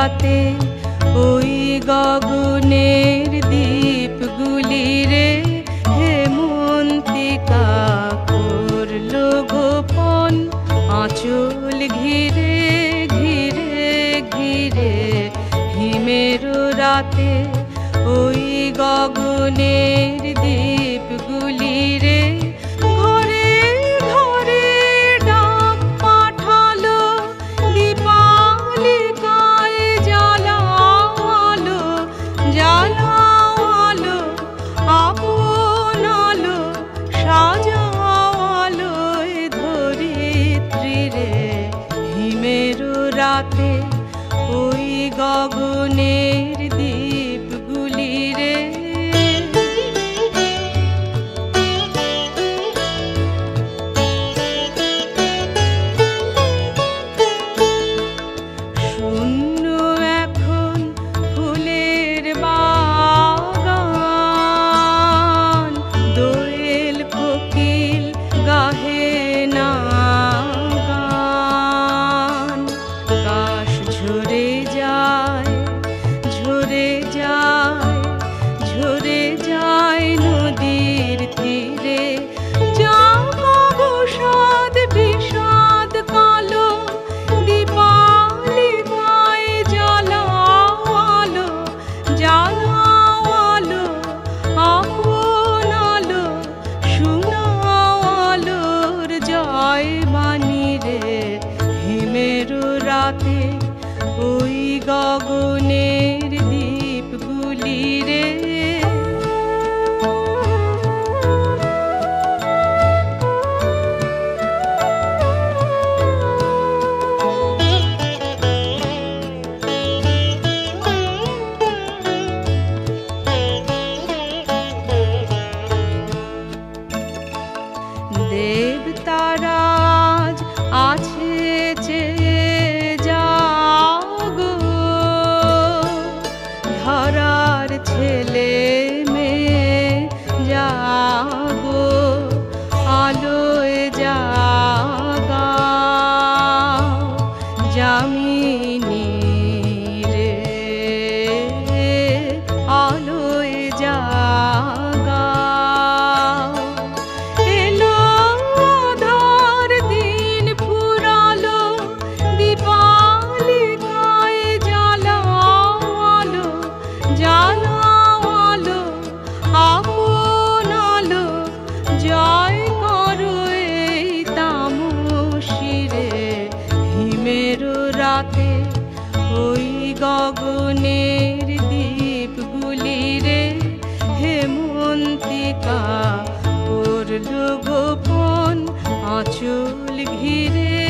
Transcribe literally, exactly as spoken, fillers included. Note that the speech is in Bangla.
রাতে ওই গগনের দ্বীপগুলি রে হেমন্তিকা করলো গোপন আঁচল ঘিরে ঘিরে ঘিরে হিমের রাতে ওই গগনের দ্বীপগুলি রে ঘরে ঘরে ডাক পাঠালো দীপালিকায় জ্বালালো জ্বালালো আপন আলো সাজালো ধরিত্রী রে হিমের রাতে ওই গগনের দ্বীপগুলি রে। শূন্য এখন ফুলের বাগান দোয়েল কোকিল গাহে না গান কাশ ঝরে যায় ঝরে যায় ঝরে যায় নদীর তীরে জাগাবো সাদ বিষাদ কালো দীপালিকায় জ্বালালো জ্বালালো আপন আলো শোনালোর জয় বাণী রে হিমের রাতে ওই গগনের দ্বীপগুলি রে। দেবতারাজ আছে চেয়ে জাগো ধরার ছেলে মেয়ে জাগো আলোয় জাগাও যামিনী রে আলোয় জাগাও এলো আধার দিন ফুরালো দীপালিকায় জ্বালালো জ্বালালো আপন আলো জয় করো এই তামসী রে হিমের রাতে ওই গগনের দ্বীপগুলি রে হেমন্তিকা করলো গোপন আঁচল ঘিরে